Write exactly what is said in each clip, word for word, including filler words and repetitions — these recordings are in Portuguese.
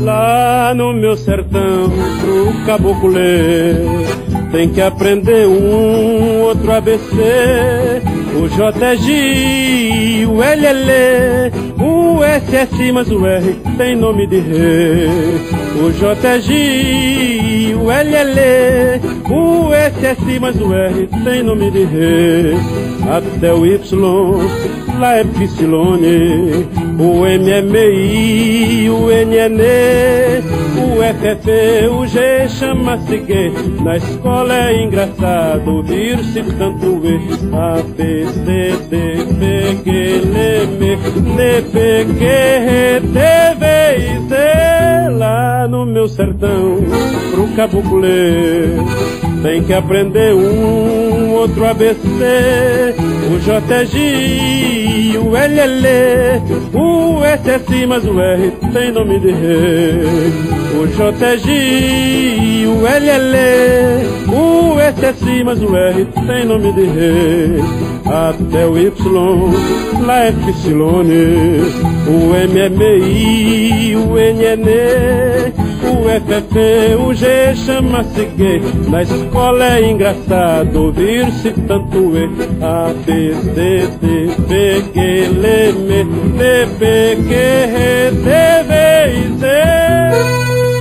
Lá no meu sertão, pro caboclo ler, tem que aprender um outro A B C. O J é G, o L é Lê, o S é Si, mas o R tem nome de Rê. O J é G, o L é Lê, o S é Si, mas o R tem nome de Rê. Até o Y, lá é Psilone, o M é M I, o N é Nê, o F é F, o G chama-se G. Na escola é engraçado ouvir-se tanto E. A, B, C, D, F, G, L, M, N, P, Q, R, T, V e Z. Lá no meu sertão, pro caboclo ler, tem que aprender um outro A B C. O J é G, o L é Lê, o S é Si, mas o R tem nome de Rê. O J é G, o L é Lê, o S é Si, mas o R tem nome de Rê. Até o Y, lá é Psilone, o M é M I, o N é Nê, o F é F, o G chama-se G. Na escola é engraçado ouvir-se tanto E. A, B, C, D, F, G, L, M, N, P, Q, R, T, V e Z.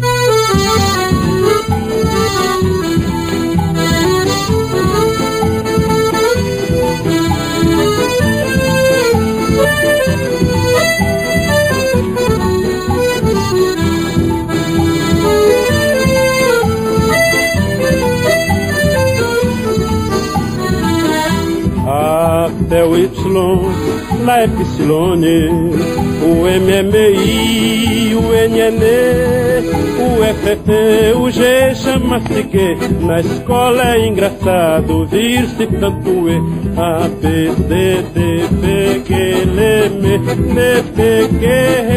Até o Y, lá é Psilone, o M é M I, o N é Nê, o F é F, o G chama-se G. Na escola é engraçado ouvir-se tanto E. A, B, C, D, F, G, L, M, N, P, Q, R,